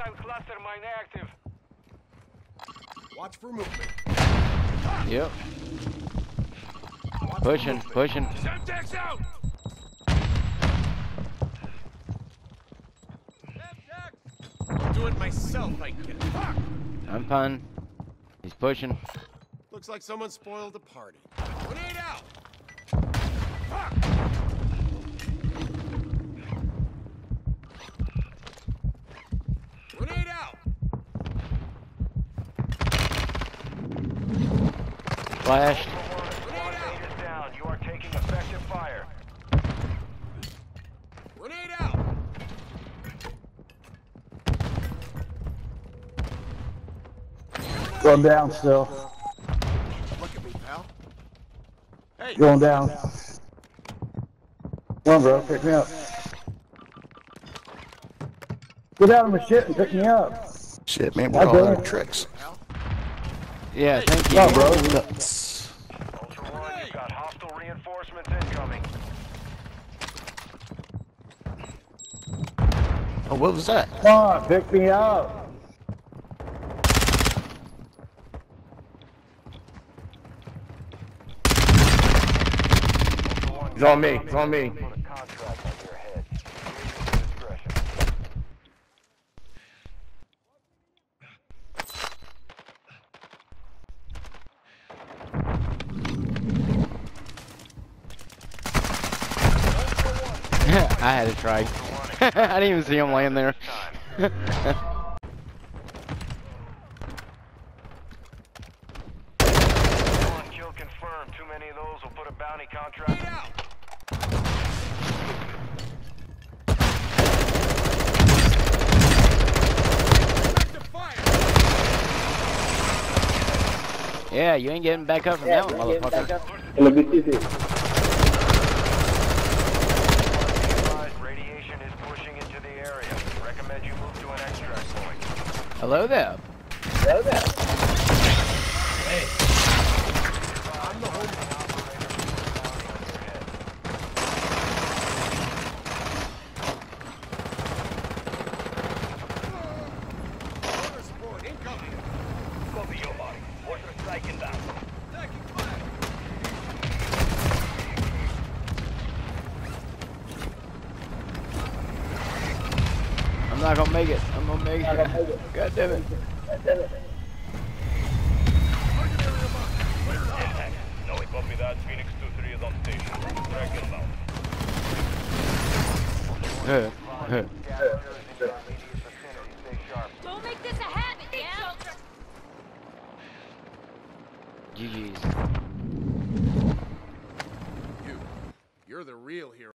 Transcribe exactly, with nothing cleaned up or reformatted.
Hostile cluster mine active. Watch for movement. Yep. Watch Pushing, for movement. pushing. Semtex out! I'll do it myself, I get it. Fuck! I'm fine. He's pushing. Looks like someone spoiled the party. Grenade out! Fuck! Grenade out! Flashed. Squad mate is down. You are taking effective fire. Grenade out! Going down still. Look at me, pal. Hey! Going down. Come on, bro. Pick me up. Get out of my shit and pick me up. Shit, man, I we're all did. out of tricks. Yeah, thank you. Come on, bro. Nuts. Ultra One, you've got hostile reinforcements incoming. Oh, what was that? Come on, pick me up. Ultra One, He's on me. He's on me. put a contract on your head. Use your discretion. I had to try. I didn't even see him laying there. One kill confirmed. Too many of those will put a bounty contract out. Yeah, you ain't getting back up from that one, motherfucker. Radiation is pushing into the area. Recommend you move to an extract point. Hello there. Hello there. I'm the home operator with a bounty on your head. Order support incoming. Copy your body. Order striking down. Taking fire. I'm not gonna make it. I'm gonna make it. God damn it. Impact. No, we copy that. Phoenix two three is on station. Track inbound. Huh, huh. Don't make this a habit, yeah? G G's. You. You're the real hero.